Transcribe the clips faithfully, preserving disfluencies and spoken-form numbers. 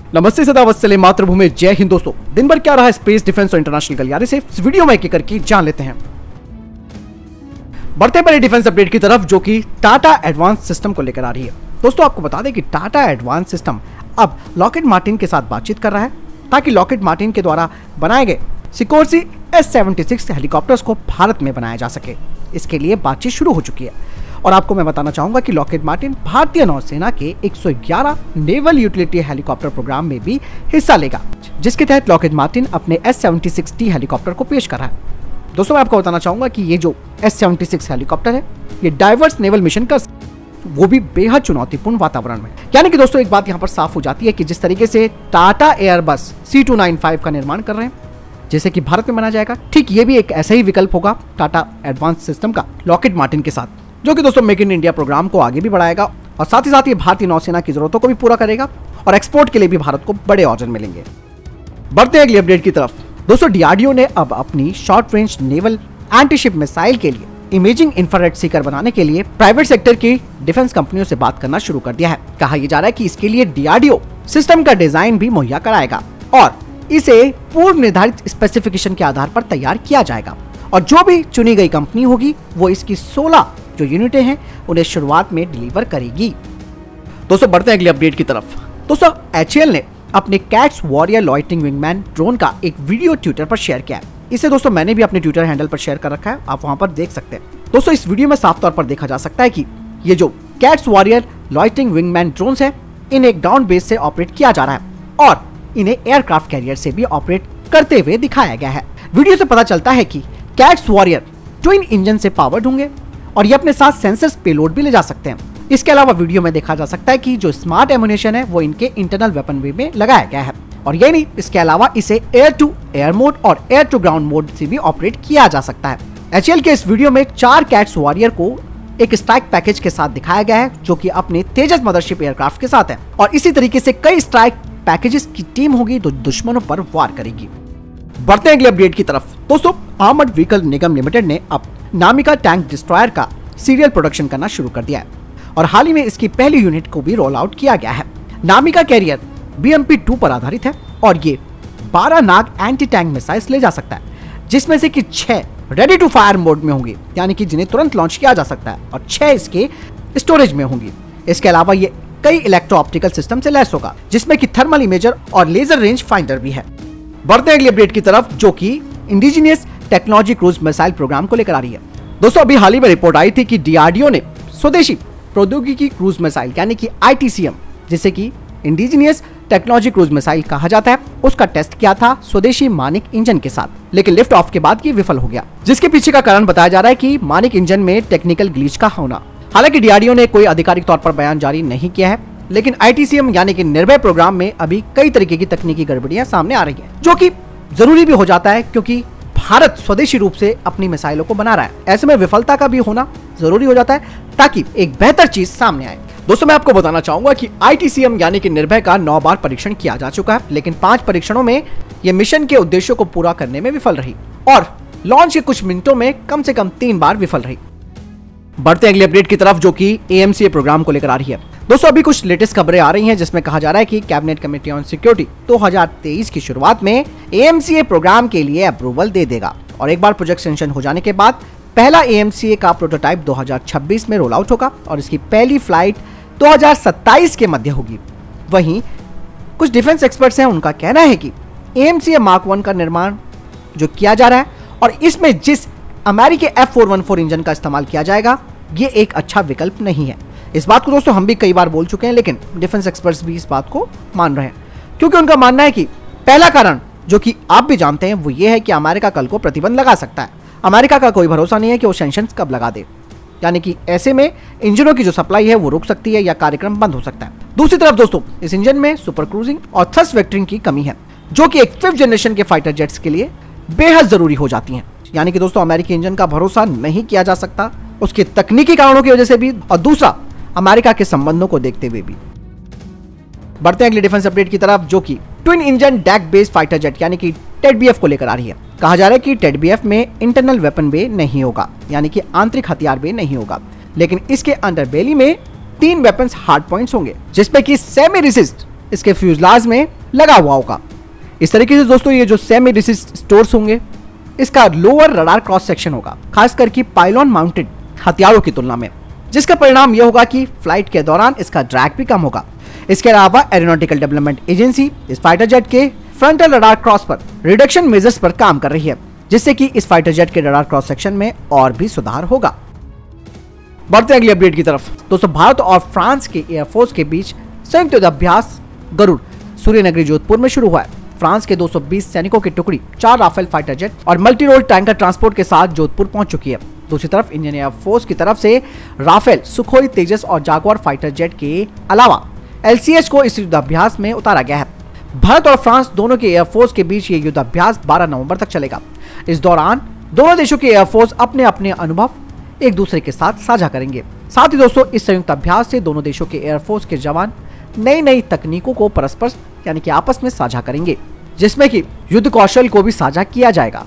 नमस्ते सदा वत्सले मातृभूमि जय हिंद। दोस्तों दिन भर क्या रहा स्पेस डिफेंस और इंटरनेशनल गलियारे से इस वीडियो में एक करके जान लेते हैं। बढ़ते बड़े डिफेंस अपडेट की तरफ जो कि टाटा एडवांस सिस्टम को लेकर आ रही है। दोस्तों आपको बता दें कि टाटा एडवांस सिस्टम अब लॉकहीड मार्टिन के साथ बातचीत कर रहा है ताकि लॉकहीड मार्टिन के द्वारा बनाए गए Sikorsky S seventy six helicopters को भारत में बनाया जा सके। इसके लिए बातचीत शुरू हो चुकी है और आपको मैं बताना चाहूंगा कि लॉकहीड मार्टिन भारतीय नौसेना के एक सौ ग्यारह नेवल यूटिलिटी हेलीकॉप्टर प्रोग्राम में भी हिस्सा लेगा, जिसके तहत लॉकहीड मार्टिन अपने S seventy six T helicopter को पेश कर रहा है। दोस्तों मैं आपको बताना चाहूंगा कि ये जो एस सेवेंटी सिक्स हेलीकॉप्टर है ये डाइवर्स नेवल मिशन कर, वो भी बेहद चुनौतीपूर्ण वातावरण में। यानी कि दोस्तों एक बात यहाँ पर साफ हो जाती है कि जिस तरीके से Tata Airbus C two nine five का निर्माण कर रहे हैं जैसे कि भारत में बनाया जाएगा, ठीक ये भी एक ऐसा ही विकल्प होगा टाटा एडवांस सिस्टम का लॉकहीड मार्टिन के साथ, जो कि दोस्तों मेक इन इंडिया प्रोग्राम को आगे भी बढ़ाएगा और साथ ही साथ ये भारतीय नौसेना की जरूरतों को भी पूरा करेगा और एक्सपोर्ट के लिए भी भारत को बड़े ऑर्डर मिलेंगे। बढ़ते हैं अगली अपडेट की तरफ। दोस्तों डीआरडीओ ने अब अपनी short range naval antiship missile के लिए इमेजिंग इंफ्रारेड सीकर बनाने के लिए प्राइवेट सेक्टर की डिफेंस कंपनियों से बात करना शुरू कर दिया है। कहा यह जा रहा है कि इसके लिए डीआरडीओ सिस्टम का डिजाइन भी मुहैया कराएगा और इसे पूर्व निर्धारित स्पेसिफिकेशन के आधार पर तैयार किया जाएगा और जो भी चुनी गई कंपनी होगी वो इसकी सोलह जो यूनिटें हैं उन्हें शुरुआत में डिलीवर करेगी। दोस्तों बढ़ते हैं अगली अपडेट की तरफ। दोस्तों एचएएल ने अपने CATS warrior loitering wingman drone का एक वीडियो ट्विटर पर शेयर किया है। इसे दोस्तों मैंने भी अपने ट्विटर हैंडल पर शेयर कर रखा है, आप वहां पर देख सकते हैं। दोस्तों इस वीडियो में साफ तौर पर देखा जा सकता है कि ये जो CATS warrior loitering wingman drone है इन्हें एक ग्राउंड बेस से ऑपरेट किया जा रहा है और इन्हें एयरक्राफ्ट कैरियर से भी ऑपरेट करते हुए दिखाया गया है। वीडियो से पता चलता है कि कैट्स वॉरियर ट्विन इंजन से पावर्ड होंगे और ये अपने साथ सेंसर्स पेलोड भी ले जा सकते हैं। इसके अलावा वीडियो में देखा जा सकता है कि जो स्मार्ट एमुनेशन है वो इनके इंटरनल वेपन वे में लगाया गया है और ये नहीं, इसके अलावा इसे एयर टू एयर मोड और एयर टू ग्राउंड मोड से भी ऑपरेट किया जा सकता है। एचएएल के इस वीडियो में चार कैट्स वॉरियर को एक स्ट्राइक पैकेज के साथ दिखाया गया है जो कि अपने तेजस मदरशिप एयरक्राफ्ट के साथ है और इसी तरीके से कई स्ट्राइक पैकेजेस की टीम होगी जो दुश्मनों पर वार करेगी। बढ़ते हैं अगली अपडेट की तरफ। दोस्तों आर्मर्ड व्हीकल निगम लिमिटेड ने अब नामिका टैंक डिस्ट्रॉयर का सीरियल प्रोडक्शन करना शुरू कर दिया है और हाल ही में इसकी पहली यूनिट को भी रोल आउट किया गया है। NAMICA carrier B M P two पर आधारित है और ये बारह नाग एंटी टैंक मिसाइल्स ले जा सकता है, जिसमें से कि छह रेडी टू फायर मोड में होंगी, यानी कि जिन्हें तुरंत लॉन्च किया जा सकता है और छह इसके स्टोरेज में होंगी। इसके अलावा ये कई इलेक्ट्रो ऑप्टिकल सिस्टम से लैस होगा, जिसमें कि थर्मल इमेजर और लेजर रेंज फाइंडर भी है। बढ़ते हैं अगली अपडेट की तरफ जो कि indigenous technology cruise missile programme को लेकर आ रही है। दोस्तों अभी हाल ही में रिपोर्ट आई थी कि डीआरडीओ ने स्वदेशी प्रौद्योगिकी क्रूज मिसाइल यानी कि आई टी सी एम, जिसे कि इंडिजिनियस टेक्नोलॉजी क्रूज मिसाइल कहा जाता है, उसका टेस्ट किया था स्वदेशी मानिक इंजन के साथ, लेकिन लिफ्ट ऑफ के बाद ये विफल हो गया, जिसके पीछे का कारण बताया जा रहा है कि मानिक इंजन में टेक्निकल ग्लिच का होना। हालांकि डीआरडीओ ने कोई आधिकारिक तौर पर बयान जारी नहीं किया है, लेकिन आई टी सी एम यानी कि निर्भय प्रोग्राम में अभी कई तरीके की तकनीकी गड़बड़ियां सामने आ रही हैं, जो कि जरूरी भी हो जाता है क्योंकि भारत स्वदेशी रूप से अपनी मिसाइलों को बना रहा है। ऐसे में विफलता का भी होना जरूरी हो जाता है ताकि एक बेहतर चीज सामने आए। दोस्तों मैं आपको बताना चाहूंगा कि आई टी सी एम यानी कि निर्भय का नौ बार परीक्षण किया जा चुका है, लेकिन पांच परीक्षणों में यह मिशन के उद्देश्यों को पूरा करने में विफल रही और लॉन्च के कुछ मिनटों में कम से कम तीन बार विफल रही। बढ़ते अगले अपडेट की तरफ जो कि A M C A programme को लेकर आ रही है। दोस्तों अभी कुछ लेटेस्ट खबरें आ रही हैं जिसमें कहा जा रहा है कि कैबिनेट कमेटी ऑन सिक्योरिटी दो हज़ार तेईस की शुरुआत में ए एम सी ए प्रोग्राम के लिए अप्रूवल दे देगा और एक बार प्रोजेक्ट सैंक्शन हो जाने के बाद पहला ए एम सी ए का प्रोटोटाइप दो हज़ार छब्बीस में रोल आउट होगा और इसकी पहली फ्लाइट दो हज़ार सत्ताईस के मध्य होगी। वहीं कुछ डिफेंस एक्सपर्ट्स हैं, उनका कहना है कि A M C A mark one का निर्माण जो किया जा रहा है और इसमें जिस अमेरिकी F four one four engine का इस्तेमाल किया जाएगा ये एक अच्छा विकल्प नहीं है। इस बात को दोस्तों हम भी कई बार बोल चुके हैं, लेकिन डिफेंस एक्सपर्ट्स भी इस बात को मान रहे हैं क्योंकि उनका मानना है कि पहला कारण जो कि आप भी जानते हैं वो ये है कि अमेरिका कल को प्रतिबंध लगा सकता है। अमेरिका का कोई भरोसा नहीं है कि वो सैंक्शंस कब लगा दे, यानी कि ऐसे में इंजनों की जो सप्लाई है वो रुक सकती है या कार्यक्रम बंद हो सकता है। दूसरी तरफ दोस्तों इस इंजन में सुपर क्रूजिंग और थ्रस्ट वेक्टरिंग की कमी है जो कि एक फिफ्थ जनरेशन के फाइटर जेट्स के लिए बेहद जरूरी हो जाती हैं। यानी कि दोस्तों अमेरिकी इंजन का भरोसा नहीं किया जा सकता, उसके तकनीकी कारणों की वजह से भी और दूसरा अमेरिका के संबंधों को देखते हुए भी। बढ़ते हैं अगली डिफेंस अपडेट की तरफ जो कि twin engine deck based fighter jet यानी कि टेड बी एफ को लेकर आ रही है। कहा जा रहा है कि टेड बी एफ में इंटरनल वेपन बे नहीं होगा, यानी कि आंतरिक हथियार बे नहीं होगा, लेकिन इसके अंडरबेली में तीन वेपन्स हार्ड पॉइंट्स होंगे, जिसमें कि सेमी रिसिस्ट इसके फ्यूजलाज में लगा हुआ होगा। इस तरीके से दोस्तों ये जो सेमी रिजिड स्टोर्स होंगे, इसका लोअर रडार क्रॉस सेक्शन होगा, खासकर कि पाइलॉन माउंटेड हथियारों की तुलना में, जिसका परिणाम यह होगा कि फ्लाइट के दौरान इसका ड्रैग भी कम होगा। इसके अलावा एरोनॉटिकल डेवलपमेंट एजेंसी इस फाइटर जेट के फ्रंटल रडार क्रॉस पर रिडक्शन मेजर्स पर काम कर रही है, जिससे कि इस फाइटर जेट के रडार क्रॉस सेक्शन में और भी सुधार होगा। बढ़ते अगली अपडेट की तरफ। दोस्तों भारत और फ्रांस के एयरफोर्स के बीच संयुक्त युद्ध अभ्यास गरुड़ सूर्यनगरी जोधपुर में शुरू हुआ है। फ्रांस के दो सौ बीस सैनिकों की टुकड़ी चार राफेल फाइटर जेट और मल्टी रोल टैंकर ट्रांसपोर्ट के साथ जोधपुर पहुंच चुकी है। दूसरी तरफ इंडियन एयरफोर्स की तरफ से राफेल, सुखोई, तेजस और जागवार फाइटर जेट के अलावा एलसीएच को इस युद्धाभ्यास में उतारा गया है। भारत और फ्रांस दोनों के एयरफोर्स के बीच ये युद्धाभ्यास बारह नवंबर तक चलेगा। इस दौरान दोनों देशों के एयरफोर्स अपने अपने अनुभव एक दूसरे के साथ साझा करेंगे। साथ ही दोस्तों इस संयुक्त अभ्यास से दोनों देशों के एयरफोर्स के जवान नई नई तकनीकों को परस्पर यानी कि आपस में साझा करेंगे, जिसमें कि युद्ध कौशल को भी साझा किया जाएगा।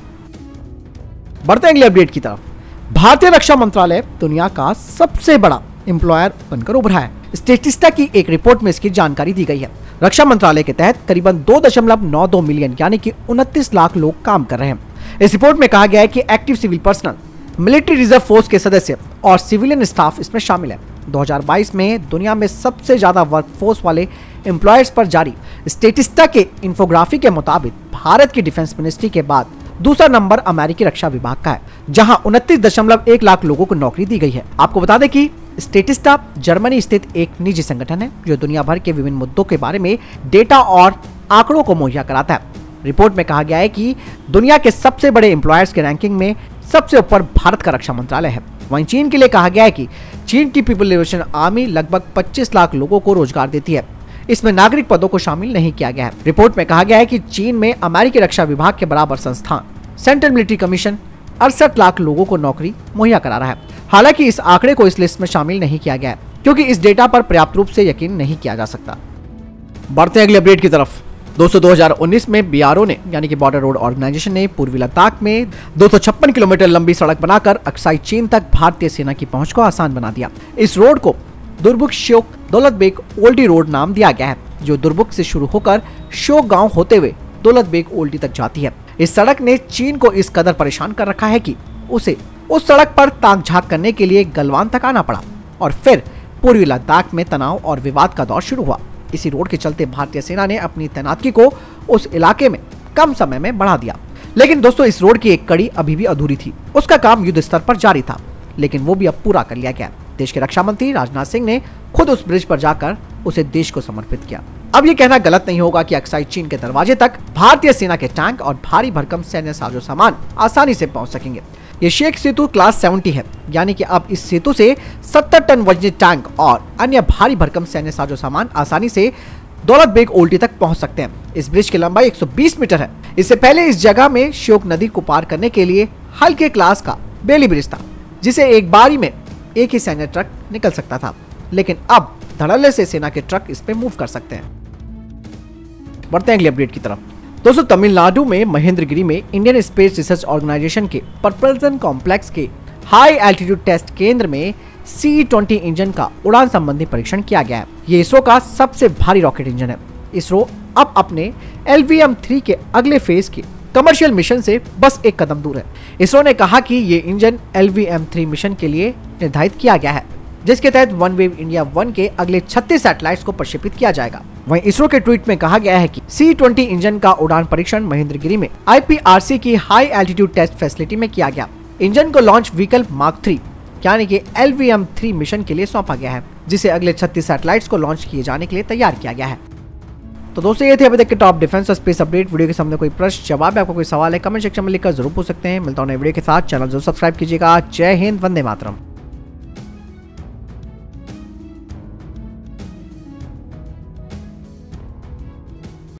बढ़ते अगले अपडेट की तरफ। भारतीय रक्षा मंत्रालय दुनिया का सबसे बड़ा एम्प्लॉयर बनकर उभरा है। स्टेटिस्टा की एक रिपोर्ट में इसकी जानकारी दी गई है। रक्षा मंत्रालय के तहत करीबन दो दशमलव नौ दो मिलियन यानी कि उनतीस लाख लोग काम कर रहे हैं। इस रिपोर्ट में कहा गया है कि active civil personnel, military reserve force के सदस्य और सिविलियन स्टाफ इसमें शामिल है। दो हज़ार बाईस में दुनिया में सबसे ज्यादा वर्कफोर्स वाले एम्प्लॉयर्स पर जारी स्टेटिस्टा के इंफोग्राफी के मुताबिक भारत की डिफेंस मिनिस्ट्री के बाद दूसरा नंबर अमेरिकी रक्षा विभाग का है, जहां उनतीस दशमलव एक लाख लोगों को नौकरी दी गई है। आपको बता दें कि स्टेटिस्टा जर्मनी स्थित एक निजी संगठन है जो दुनिया भर के विभिन्न मुद्दों के बारे में डेटा और आंकड़ों को मुहैया कराता है। रिपोर्ट में कहा गया है कि दुनिया के सबसे बड़े एम्प्लॉयर्स के रैंकिंग में सबसे ऊपर भारत का रक्षा मंत्रालय है। वहीं चीन के लिए कहा गया है कि चीन की पीपल लिबरेशन आर्मी लगभग पच्चीस लाख लोगों को रोजगार देती है। इसमें नागरिक पदों को शामिल नहीं किया गया है। रिपोर्ट में कहा गया है कि चीन में अमेरिकी रक्षा विभाग के बराबर संस्थान सेंट्रल मिलिट्री कमीशन अड़सठ लाख लोगों को नौकरी मुहैया करा रहा है। हालांकि इस आंकड़े को इस लिस्ट में शामिल नहीं किया गया है, क्योंकि इस डेटा पर पर्याप्त रूप से यकीन नहीं किया जा सकता। बढ़ते अगले अपडेट की तरफ। दोस्तों दो हज़ार उन्नीस में बीआरओ ने यानी कि बॉर्डर रोड ऑर्गेनाइजेशन ने पूर्वी लद्दाख में दो सौ छप्पन किलोमीटर लंबी सड़क बनाकर अक्साई चीन तक भारतीय सेना की पहुंच को आसान बना दिया। इस रोड को दुर्बुक श्योक दौलत बेग ओल्डी रोड नाम दिया गया है, जो दुर्बुक से शुरू होकर श्योक गांव होते हुए दौलत बेग ओल्डी तक जाती है। इस सड़क ने चीन को इस कदर परेशान कर रखा है कि उसे उस सड़क पर ताक झांक करने के लिए गलवान तक आना पड़ा और फिर पूर्वी लद्दाख में तनाव और विवाद का दौर शुरू हुआ। इसी रोड के चलते भारतीय सेना ने अपनी तैनाती को उस इलाके में कम समय में बढ़ा दिया। लेकिन दोस्तों इस रोड की एक कड़ी अभी भी अधूरी थी। उसका काम युद्ध स्तर पर जारी था, लेकिन वो भी अब पूरा कर लिया गया। देश के रक्षा मंत्री राजनाथ सिंह ने खुद उस ब्रिज पर जाकर उसे देश को समर्पित किया। अब ये कहना गलत नहीं होगा कि अक्साई चीन के दरवाजे तक भारतीय सेना के टैंक और भारी भरकम सैन्य साजो सामान आसानी से पहुंच सकेंगे। ये शेख सेतु क्लास सत्तर है, यानी कि अब इस सेतु से सत्तर टन वजनी टैंक और अन्य भारी भरकम सैन्य साजो सामान आसानी से दौलत बेग ओल्डी तक पहुंच सकते हैं। इस ब्रिज की लंबाई एक सौ बीस मीटर है। इससे पहले इस जगह में श्योक नदी को पार करने के लिए हल्के क्लास का बेली ब्रिज था, जिसे एक बारी में एक ही सैन्य ट्रक निकल सकता था, लेकिन अब धड़ल्ले से सेना के ट्रक इस पे मूव कर सकते हैं। बढ़ते हैं अगली अपडेट की तरफ। दोस्तों तमिलनाडु में महेंद्रगिरी में इंडियन स्पेस रिसर्च ऑर्गेनाइजेशन के प्रपल्सन कॉम्प्लेक्स के हाई एल्टीट्यूड टेस्ट केंद्र में सी ट्वेंटी इंजन का उड़ान संबंधी परीक्षण किया गया है। ये इसरो का सबसे भारी रॉकेट इंजन है। इसरो अब अपने एल वी एम थ्री के अगले फेज के कमर्शियल मिशन से बस एक कदम दूर है। इसरो ने कहा कि ये इंजन L V M three mission के लिए निर्धारित किया गया है, जिसके तहत वन वेव इंडिया वन के अगले छत्तीस सैटेलाइट्स को प्रक्षेपित किया जाएगा। वहीं इसरो के ट्वीट में कहा गया है कि सी ट्वेंटी इंजन का उड़ान परीक्षण महेंद्रगिरी में आई पी आर सी की हाई एल्टीट्यूड टेस्ट फैसिलिटी में किया गया। इंजन को लॉन्च व्हीकल मार्क थ्री यानी कि L V M three mission के लिए सौंपा गया है, जिसे अगले छत्तीस सैटेलाइट्स को लॉन्च किए जाने के लिए तैयार किया गया है। तो दोस्तों ये थे अभी तक के टॉप डिफेंस और स्पेस अपडेट। वीडियो के सामने कोई प्रश्न जवाब है, आपको कोई सवाल है, कमेंट सेक्शन में लिखकर जरूर पूछ सकते हैं। मिलता हूं नए वीडियो के साथ। चैनल जरूर सब्सक्राइब कीजिएगा। जय हिंद, वंदे मातरम।